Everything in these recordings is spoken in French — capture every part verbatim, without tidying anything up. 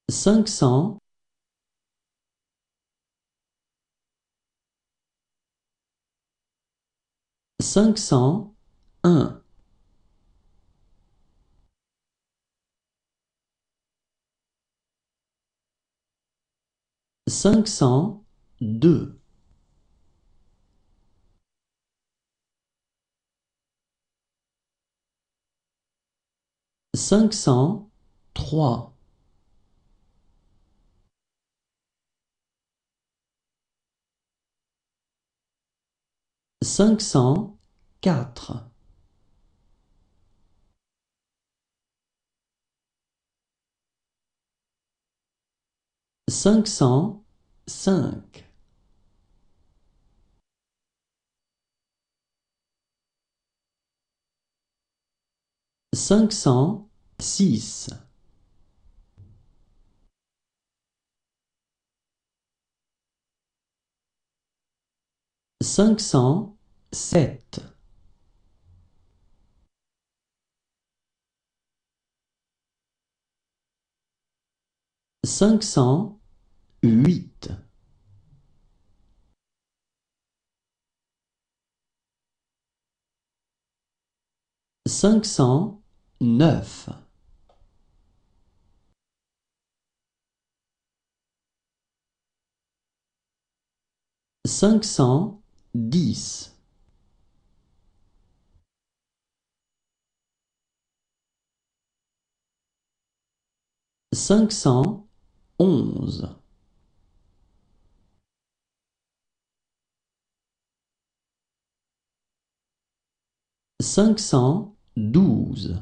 cinq cents, cinq cent un, cinq cent deux, cinq cent trois, cinq cent quatre, cinq cent cinq, cinq cent six, cinq cent sept, cinq cent huit, cinq cent neuf, cinq cent dix, cinq cent onze, cinq cent douze,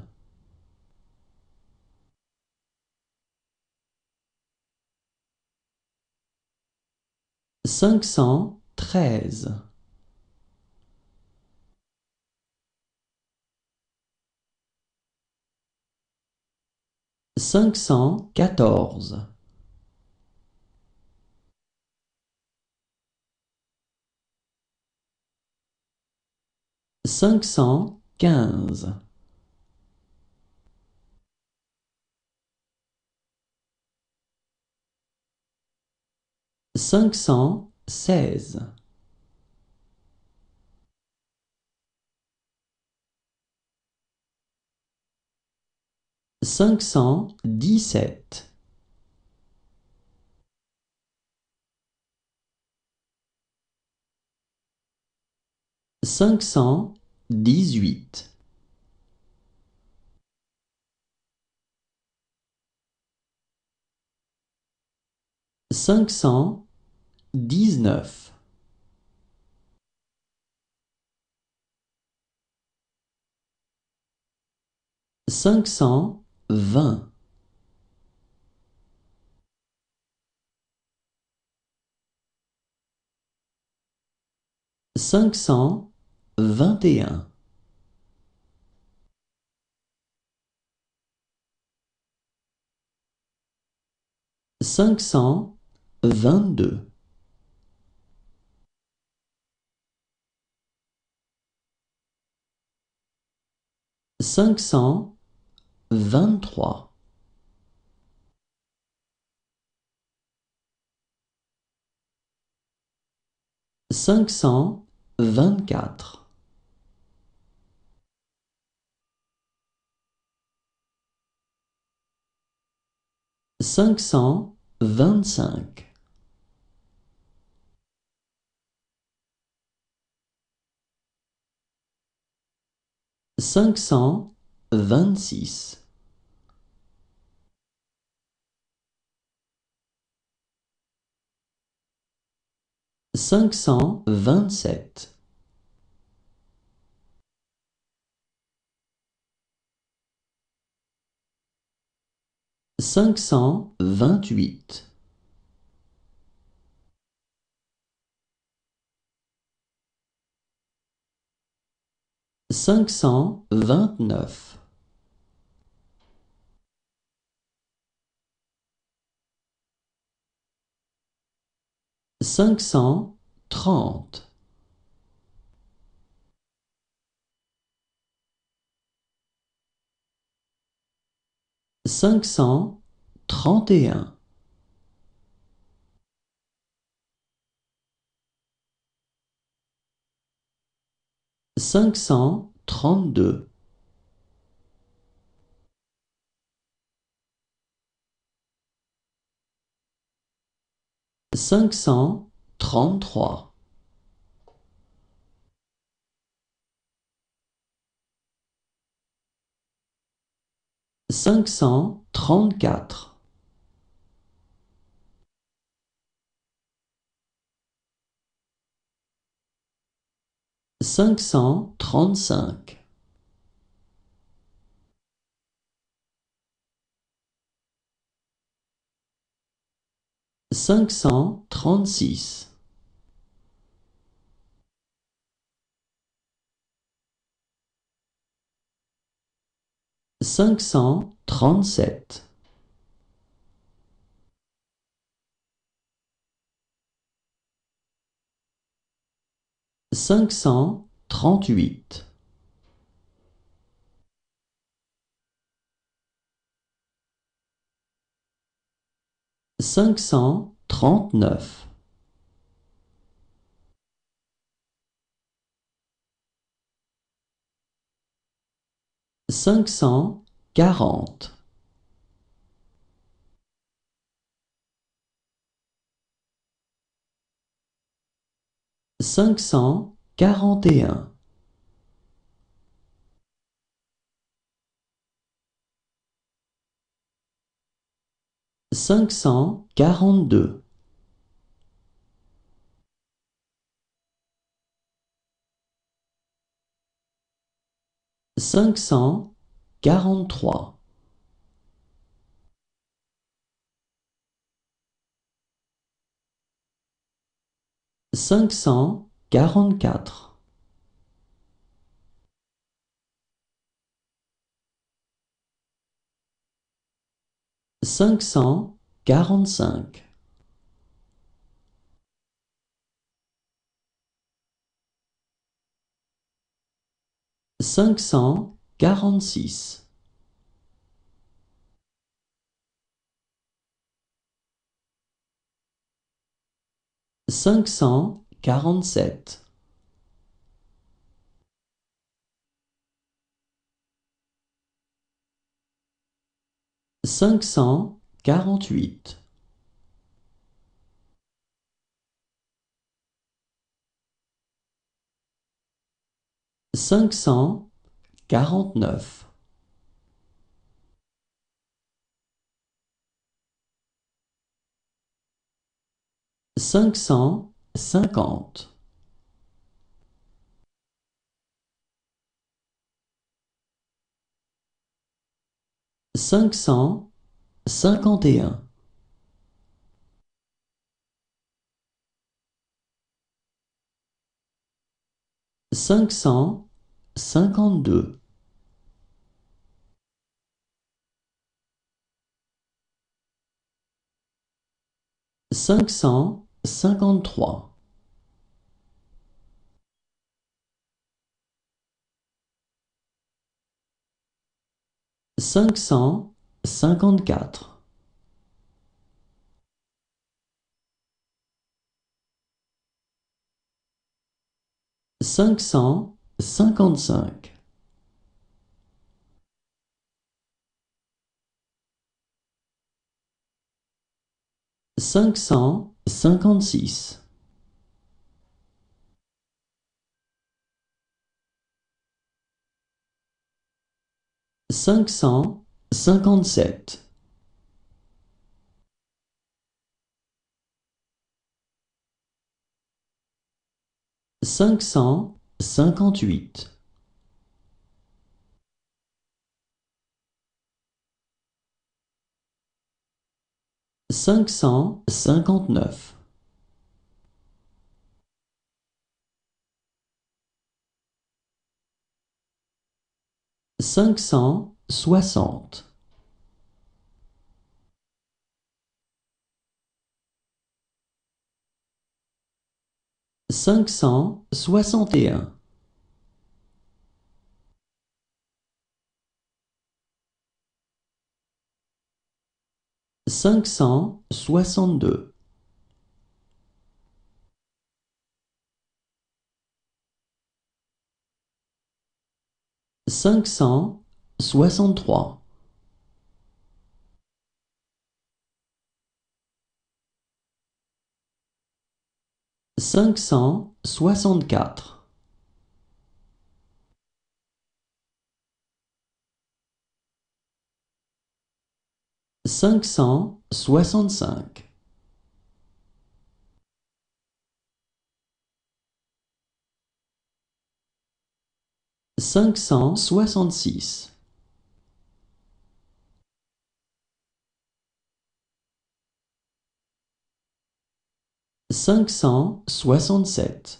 cinq cent treize, cinq cent quatorze, cinq cent quinze, cinq cent seize, cinq cent dix-sept, cinq cent dix-huit, cinq cent dix-neuf, cinq cent vingt, cinq cent vingt et un, cinq cent vingt-deux, cinq cent vingt-trois, cinq cent vingt-quatre, cinq cent vingt-cinq, cinq cent vingt-six, cinq cent vingt-sept, cinq cent vingt-huit, cinq cent vingt-neuf, cinq cent trente, cinq cent trente et un, cinq cent trente-deux, cinq cent trente-trois, cinq cent trente-quatre, cinq cent trente-cinq, cinq cent trente-six, cinq cent trente-sept, cinq cent trente-huit, cinq cent trente-neuf, cinq cent quarante, cinq cent quarante et un, cinq cent quarante-deux, cinq cent quarante-trois, cinq cent quarante-quatre, cinq cent quarante-cinq, cinq cent quarante-six, cinq cent quarante-sept, cinq cent quarante-huit, cinq cent quarante-neuf, cinq cent cinquante, cinq cent cinquante et un, cinq cent cinquante-deux, cinq cent cinquante-trois, cinq cent cinquante-quatre, cinq cent cinquante-cinq, cinq cent cinquante-six, cinq cent cinquante-sept, cinq cent cinquante-huit, cinq cent cinquante-neuf, cinq cent soixante, cinq cent soixante et un, cinq cent soixante-deux, cinq cent soixante-trois, cinq cent soixante-quatre, cinq cent soixante-cinq, cinq cent soixante-six, cinq cent soixante-sept,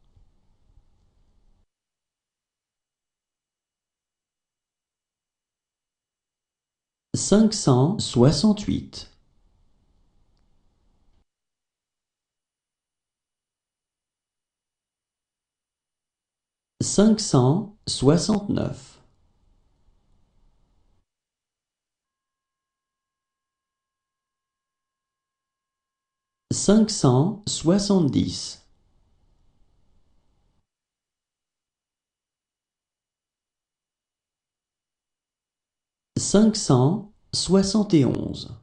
cinq cent soixante-huit, cinq cent soixante-neuf, cinq cent soixante-dix, cinq cent soixante et onze,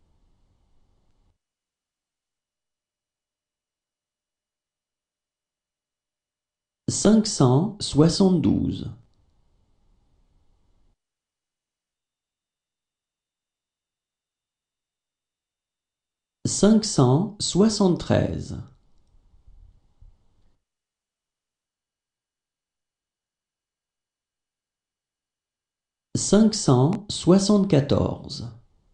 cinq cent soixante-douze, cinq cent soixante-treize, cinq cent soixante-quatorze,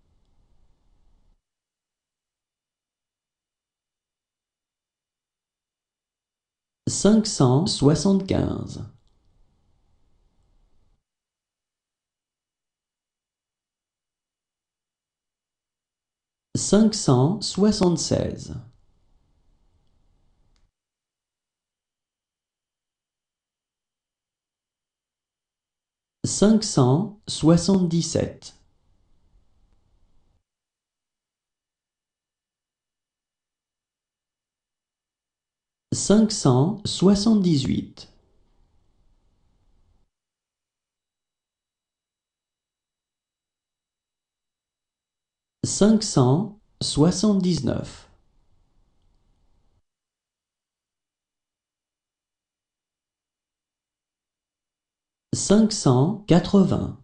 cinq cent soixante-quinze, cinq cent soixante-seize, cinq cent soixante-dix-sept, cinq cent soixante-dix-huit, cinq cent soixante-dix-neuf, cinq cent quatre-vingts,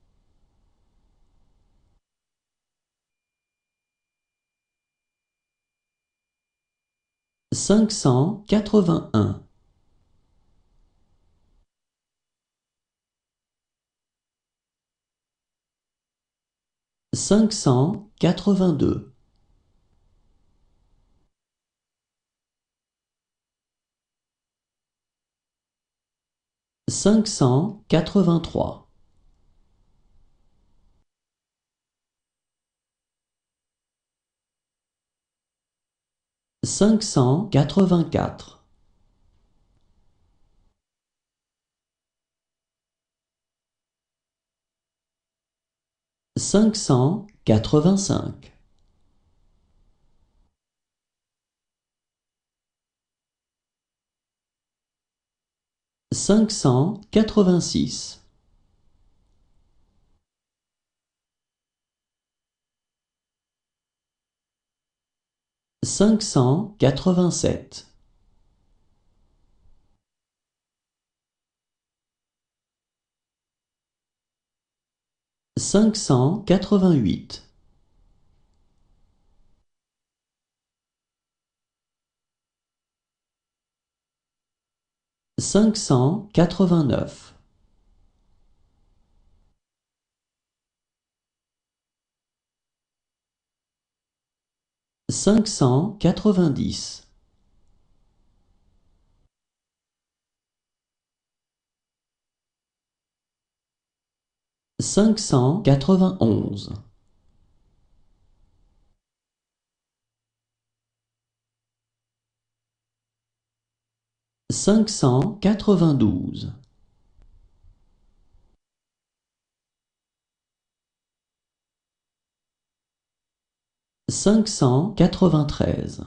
cinq cent quatre-vingt-un, cinq cent quatre-vingt-deux, cinq cent quatre-vingt-trois, cinq cent quatre-vingt-quatre, cinq cent quatre-vingt-cinq, cinq cent quatre-vingt-six, cinq cent quatre-vingt-sept, cinq cent quatre-vingt-huit, cinq cent quatre-vingt-neuf, cinq cent quatre-vingt-dix, cinq cent quatre-vingt-onze, cinq cent quatre-vingt-douze, cinq cent quatre-vingt-treize,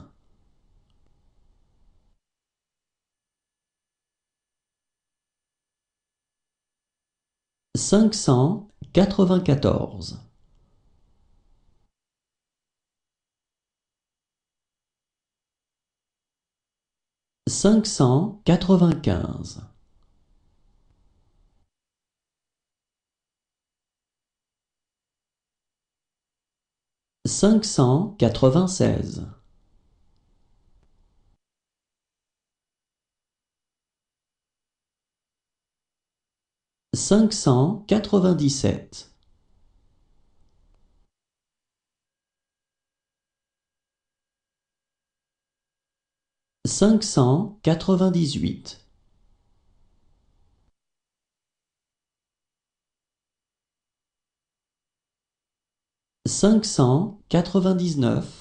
cinq cent quatre-vingt-quatorze, cinq cent quatre-vingt-quinze, cinq cent quatre-vingt-seize, cinq cent quatre-vingt-dix-sept, cinq cent quatre-vingt-dix-huit, cinq cent quatre-vingt-dix-neuf,